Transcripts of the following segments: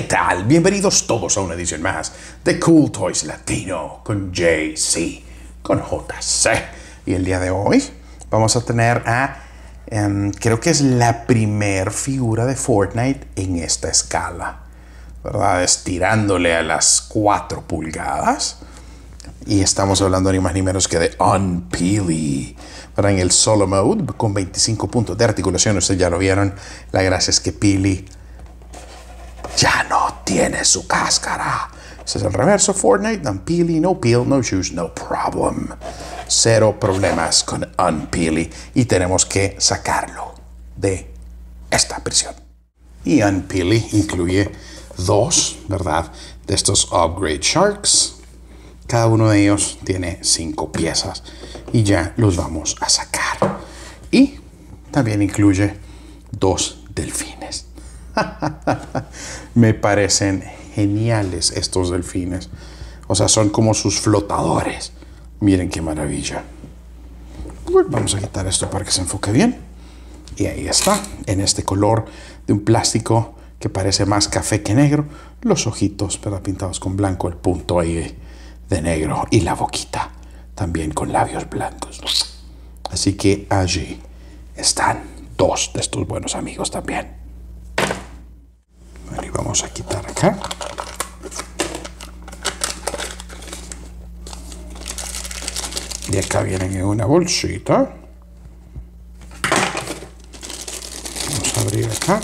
tal? Bienvenidos todos a una edición más de Cool Toys Latino con JC, con JC. Y el día de hoy vamos a tener a, creo que es la primer figura de Fortnite en esta escala, ¿verdad? Estirándole a las 4 pulgadas. Y estamos hablando ni más ni menos que de Unpeely. ¿Verdad? En el solo mode, con 25 puntos de articulación, ustedes ya lo vieron. La gracia es que Peely ya no tiene su cáscara. Ese es el reverso Fortnite. Unpeely, no peel, no shoes, no problem. Cero problemas con Unpeely. Y tenemos que sacarlo de esta prisión. Y Unpeely incluye 2, ¿verdad? De estos Upgrade Sharks. Cada uno de ellos tiene 5 piezas. Y ya los vamos a sacar. Y también incluye 2 delfines. Me parecen geniales estos delfines. O sea, son como sus flotadores. Miren qué maravilla. Vamos a quitar esto para que se enfoque bien. Y ahí está, en este color de un plástico que parece más café que negro. Los ojitos, pero pintados con blanco, el punto ahí de negro. Y la boquita también con labios blancos. Así que allí están 2 de estos buenos amigos también. Bueno, y vamos a quitar acá. Y acá vienen en una bolsita. Vamos a abrir acá.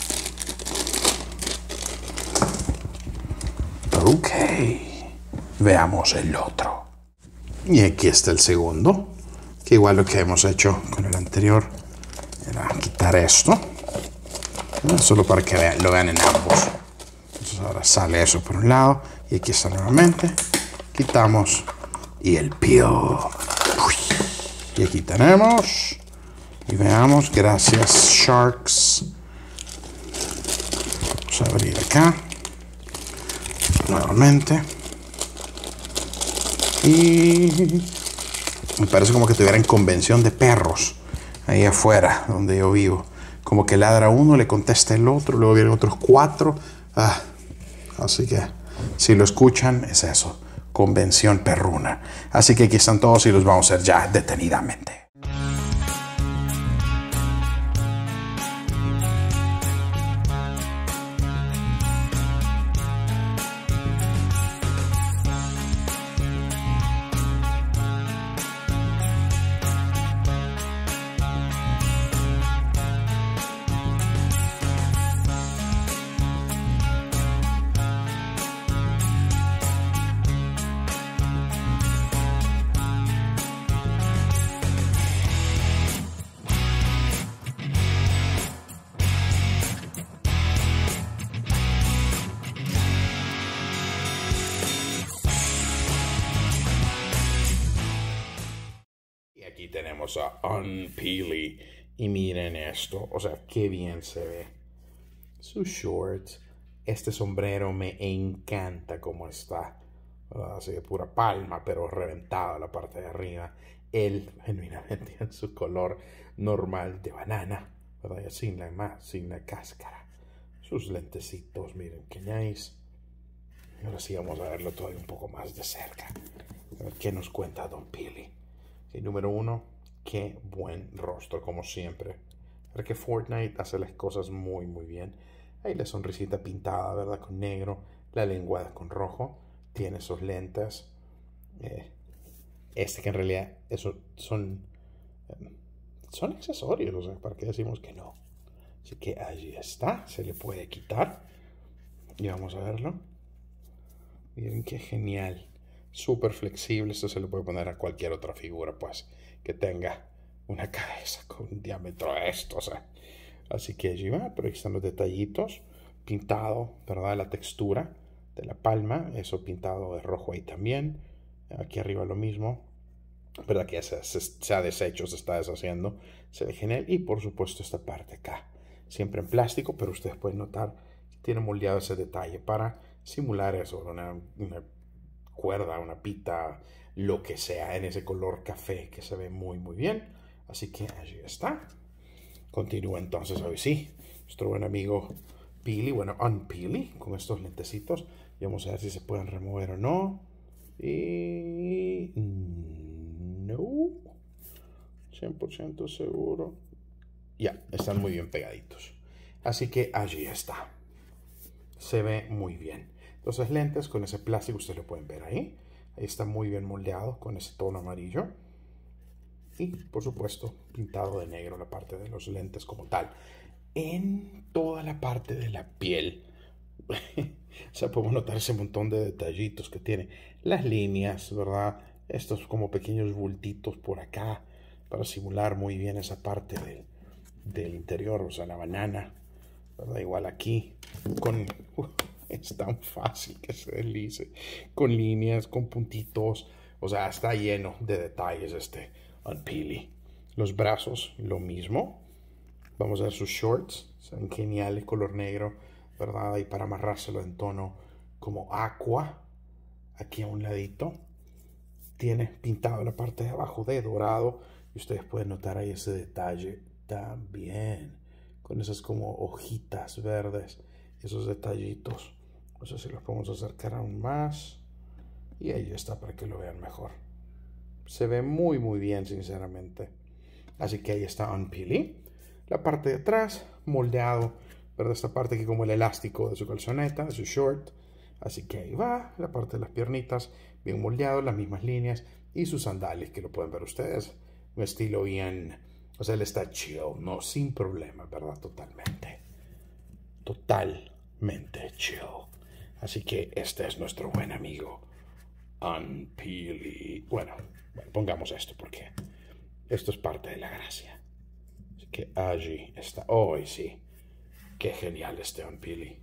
Ok. Veamos el otro. Y aquí está el segundo. Que igual lo que hemos hecho con el anterior era quitar esto. Solo para que lo vean en ambos. Entonces ahora sale eso por un lado. Y aquí está nuevamente. Quitamos. Y el peel. Y aquí tenemos. Y veamos. Gracias, Sharks. Vamos a abrir acá. Nuevamente. Y me parece como que tuvieran convención de perros. Ahí afuera, donde yo vivo. Como que ladra uno, le contesta el otro, luego vienen otros 4. Así que si lo escuchan, es eso. Convención perruna. Así que aquí están todos y los vamos a hacer ya detenidamente. Aquí tenemos a Unpeely. Y miren esto. O sea, qué bien se ve. Sus shorts. Este sombrero me encanta cómo está. Así de pura palma, pero reventado la parte de arriba. Él, genuinamente, en su color normal de banana. ¿Verdad? Sin la cáscara. Sus lentecitos, miren qué nice. Ahora sí vamos a verlo todavía un poco más de cerca. A ver qué nos cuenta Don Peely. Y número 1, qué buen rostro, como siempre. Porque Fortnite hace las cosas muy, muy bien. Ahí la sonrisita pintada, ¿verdad? Con negro. La lengua con rojo. Tiene sus lentes. Que en realidad eso son accesorios. O sea, ¿para qué decimos que no? Así que allí está. Se le puede quitar. Y vamos a verlo. Miren qué genial. Súper flexible. Esto se le puede poner a cualquier otra figura, pues, que tenga una cabeza con un diámetro de esto, o sea. Así que allí va, pero aquí están los detallitos. Pintado, ¿verdad? La textura de la palma. Eso pintado de rojo ahí también. Aquí arriba lo mismo. ¿Verdad? Que se ha deshecho, se está deshaciendo. Se ve genial. Y por supuesto esta parte acá. Siempre en plástico, pero ustedes pueden notar que tiene moldeado ese detalle para simular eso. Una cuerda, una pita, lo que sea, en ese color café que se ve muy muy bien. Así que allí está. Continúa entonces, hoy sí, nuestro buen amigo peely, bueno, unpeely, con estos lentecitos. Y vamos a ver si se pueden remover o no. Y no, 100% seguro. Ya, están muy bien pegaditos. Así que allí está. Se ve muy bien. Entonces lentes con ese plástico, ustedes lo pueden ver ahí. Ahí está muy bien moldeado con ese tono amarillo. Y por supuesto pintado de negro la parte de los lentes como tal. En toda la parte de la piel. O sea, podemos notar ese montón de detallitos que tiene. Las líneas, ¿verdad? Estos como pequeños bultitos por acá para simular muy bien esa parte del interior, o sea, la banana, ¿verdad? Igual aquí, es tan fácil que se deslice, con líneas, con puntitos, o sea, está lleno de detalles este Unpeely. Los brazos, lo mismo. Vamos a ver sus shorts, son geniales, color negro, ¿verdad? Y para amarrárselo en tono como aqua, aquí a un ladito, tiene pintado la parte de abajo de dorado, y ustedes pueden notar ahí ese detalle también, con esas como hojitas verdes, esos detallitos. No sé si los podemos acercar aún más, y ahí está para que lo vean mejor. Se ve muy muy bien, sinceramente. Así que ahí está Unpeely. La parte de atrás, moldeado, ¿verdad? Esta parte aquí como el elástico de su calzoneta, de su short. Así que ahí va, la parte de las piernitas, bien moldeado, las mismas líneas. Y sus sandalias, que lo pueden ver ustedes. Un estilo bien, o sea, él está chill, no, sin problema, ¿verdad? Totalmente. Totalmente chill. Así que este es nuestro buen amigo Unpeely. Bueno, pongamos esto porque esto es parte de la gracia. Así que allí está. Oh, sí. Qué genial este Unpeely.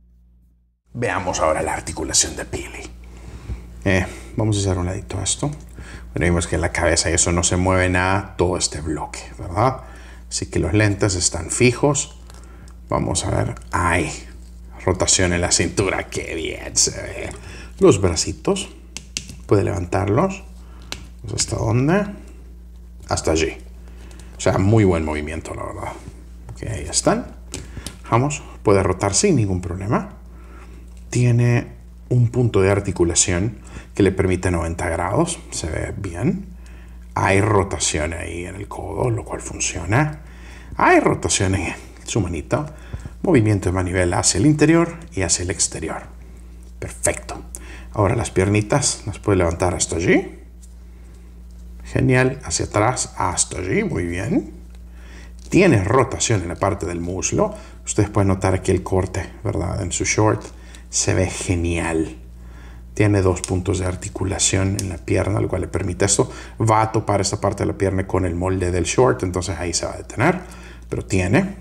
Veamos ahora la articulación de Peely. Vamos a hacer un ladito a esto. Bueno, vimos que en la cabeza y eso no se mueve nada, todo este bloque, ¿verdad? Así que los lentes están fijos. Vamos a ver. ¡Ay! Rotación en la cintura. ¡Qué bien se ve! Los bracitos. Puede levantarlos. ¿Hasta dónde? Hasta allí. O sea, muy buen movimiento, la verdad. Ok, ahí están. Vamos. Puede rotar sin ningún problema. Tiene un punto de articulación que le permite 90 grados. Se ve bien. Hay rotación ahí en el codo, lo cual funciona. Hay rotación en su manita. Movimiento de manivela hacia el interior y hacia el exterior. Perfecto. Ahora las piernitas las puede levantar hasta allí. Genial. Hacia atrás hasta allí. Muy bien. Tiene rotación en la parte del muslo. Ustedes pueden notar aquí el corte, ¿verdad? En su short. Se ve genial. Tiene dos puntos de articulación en la pierna, lo cual le permite esto. Va a topar esta parte de la pierna con el molde del short, entonces ahí se va a detener. Pero tiene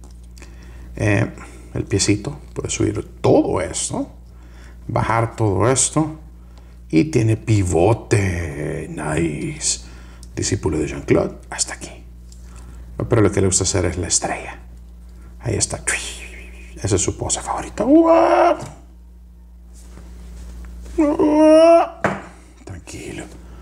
el piecito. Puede subir todo esto. Bajar todo esto. Y tiene pivote. Nice. Discípulo de Jean-Claude. Hasta aquí. Pero lo que le gusta hacer es la estrella. Ahí está. Esa es su pose favorita. Tranquilo.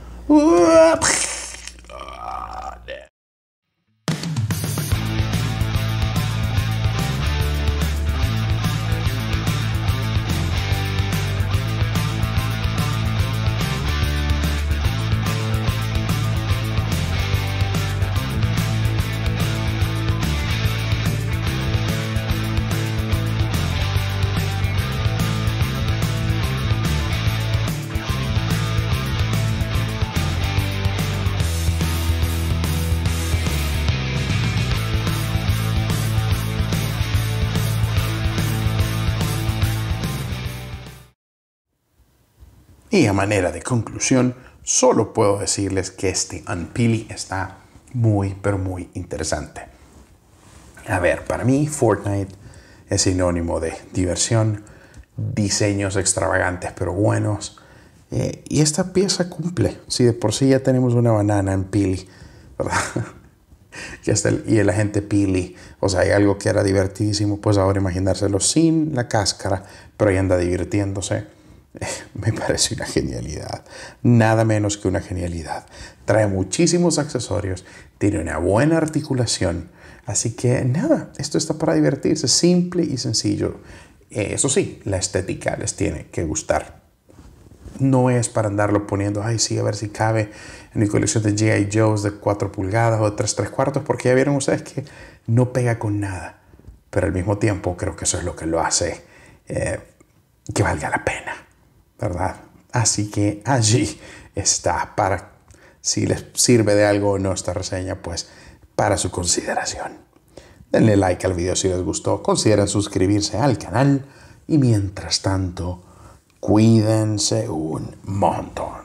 Y a manera de conclusión, solo puedo decirles que este Unpeely está muy, pero muy interesante. A ver, para mí Fortnite es sinónimo de diversión, diseños extravagantes pero buenos. Y esta pieza cumple. Si de por sí ya tenemos una banana en Peely, ¿verdad? Y el agente Peely, o sea, hay algo que era divertidísimo, pues ahora imaginárselo sin la cáscara, pero ahí anda divirtiéndose. Me parece una genialidad, nada menos que una genialidad. Trae muchísimos accesorios, tiene una buena articulación, Así que nada, esto está para divertirse, simple y sencillo. Eso sí, la estética les tiene que gustar. No es para andarlo poniendo, ay sí, a ver si cabe en mi colección de G.I. Joes de 4 pulgadas o de 3/4, porque ya vieron ustedes que no pega con nada. Pero al mismo tiempo creo que eso es lo que lo hace que valga la pena, ¿verdad? Así que allí está, para si les sirve de algo o no esta reseña, pues para su consideración. Denle like al video si les gustó, consideren suscribirse al canal y mientras tanto, cuídense un montón.